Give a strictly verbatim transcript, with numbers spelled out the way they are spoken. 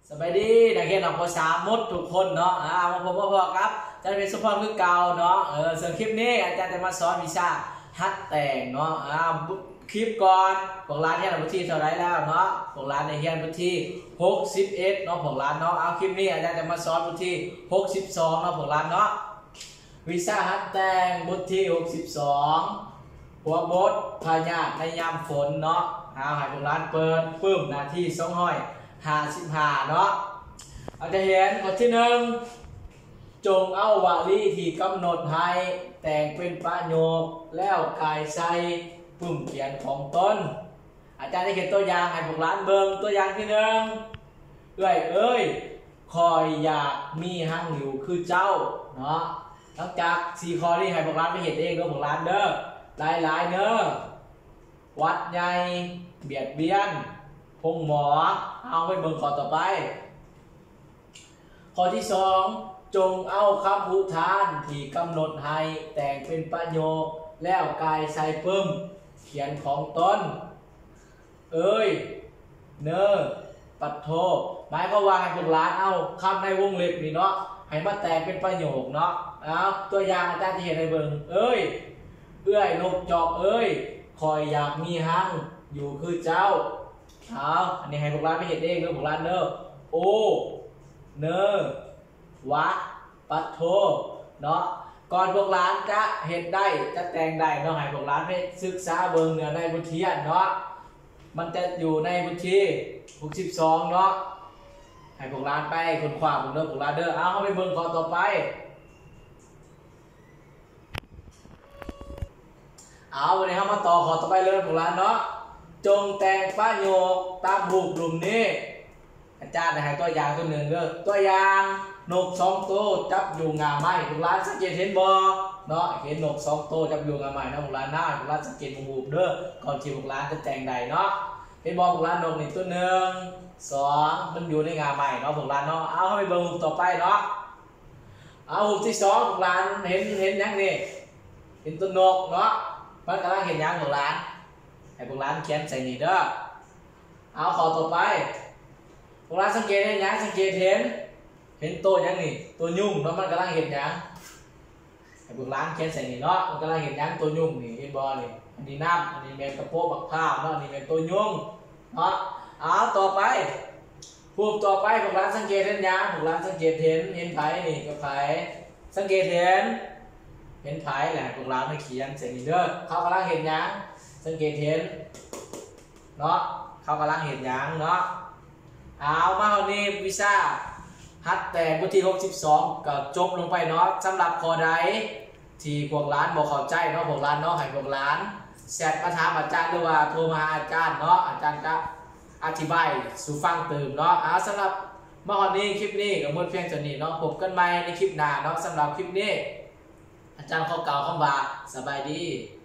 สบายดีนักเรียนของภาษามดทุกคนเนาะอ่ามาพบพ่อครับจะเป็นสุภาพคือเก่าเนาะเออส่วนคลิปนี้อาจารย์จะมาสอนวิชาฮัดแต่งเนาะอ่าคลิปก่อนของร้านเฮียนบุตรีเท่าไรแล้วเนาะของร้านในเฮียนบุตรีหกสิบเอ็ดเนาะของร้านเนาะเอาคลิปนี้อาจารย์จะมาสอนบุตรีหกสิบสองเนาะของร้านเนาะวิชาฮัดแต่งบุตรีหกสิบสองหัวบดพญาในยามฝนเนาะเอาให้ของร้านเปิดปึ้มนาทีสองห้อยห้าสิบห้าเนาะอาจจะเห็นบทที่หนึ่งจงเอาวลีที่กำหนดให้แต่งเป็นประโยคแล้วกายใส่ปุ่มเขียนของตนอาจารย์ได้เขียนตัวอย่างให้พวกหลานเบิ่งตัวอย่างที่หนึ่งเอ้ยเอ้ยคอยอยากมีหั่งอยู่คือเจ้าเนาะหลังจากสี่ข้อนี้ให้พวกหลานไปเห็นเองเด้อพวกหลานเด้อหลายหลายเด้อวัดใหญ่เบียดเบียนพงหมอเอาไปเบิ่งข้อต่อไปข้อที่สองจงเอาคำพูดทานที่กำหนดให้แต่งเป็นประโยคแล้วกายใส่เพิ่มเขียนของตนเอ้ยเนอปัดโทหมายก็ว่าให้พวกหลานเอาคำในวงเล็บนี่เนาะให้มาแต่งเป็นประโยคเนาะเอาตัวอย่างอาจารย์จะเห็นในเบิ่งเอ้ยเอื้อยนกจอกเอ้ยคอยอยากมีหั่งอยู่คือเจ้าเอาอันนี้ให้พวกหลานไปเห็นเองเด้อพวกหลานเด้อโอเนอวะปัดโทเนาะก่อนพวกหลานจะเห็นได้จะแต่งได้เนาะให้พวกหลานไปศึกษาเบิ่งเนื้อในบทเรียนเนาะมันจะอยู่ในบทที่หกสิบสองเนาะให้พวกหลานไปคนขวาพวกเด้อพวกหลานเด้อเอาเข้าไปเบิ่งข้อต่อไปเอาวันนี้เข้ามาต่อข้อต่อไปเลยพวกหลานเนาะจงแต่งประโยคตามรูปกลุ่มนี้อาจารย์ให้ตัวอย่างตัวหนึ่งเด้อตัวอย่างนกสองตัวจับอยู่งาไม้พวกหลานสังเกตเห็นบ่เนาะเห็นนกสองตัวจับอยู่งาไม้นะพวกหลานนะพวกหลานสังเกตรูปเด้อก่อนที่พวกหลานจะแต่งใดเนาะเห็นบ่พวกหลานนกนี่ตัวหนึ่งสองมันอยู่ในงาไม้เนาะพวกหลานเนาะเอาเข้าไปเบิ่งรูปต่อไปเนาะเอารูปที่สองพวกหลานเห็นเห็นยังนี่เห็นตัวนกเนาะมันกำลังเห็นยังพวกหลานให้พวกหลานเขียนใส่นี่เด้อเอาข้อต่อไปพวกหลานสังเกตเห็นยังสังเกตเห็นเห็นตัวยังนี่ตัวยุ่งเนาะมันกำลังเห็นยังให้พวกหลานเขียนใส่นี่เนาะมันกำลังเห็นยังตัวยุ่งนี่เห็นบ่นี่อันนี้น้ำอันนี้แมงกระโปงบักพร้าวเนาะอันนี้แมงตัวยุ่งเนาะเอาต่อไปรูปต่อไปพวกหลานสังเกตเห็นยังพวกหลานสังเกตเห็นเห็นไผนี่กับไผสังเกตเห็นเห็นไผแหละพวกหลานมาเขียนใส่นี่เด้อเขากำลังเห็นยังสังเกตเห็นเนาะเขากำลังเห็นยังเนาะเอามาเอานี่วิชาฮัดแต่บทที่หกสิบสองก็จบลงไปเนาะสำหรับข้อใดที่พวกหลานบอกเข้าใจเนาะพวกหลานเนาะให้พวกหลานแชทมาถามอาจารย์หรือว่าโทรมาอาจารย์เนาะอาจารย์ก็อธิบายสู่ฟังเติมเนาะเอาสำหรับมาวันนี้คลิปนี้ก็หมดเพียงเท่านี้เนาะพบกันใหม่ในคลิปหน้าเนาะสำหรับคลิปนี้อาจารย์ขอกล่าวคำว่าสบายดี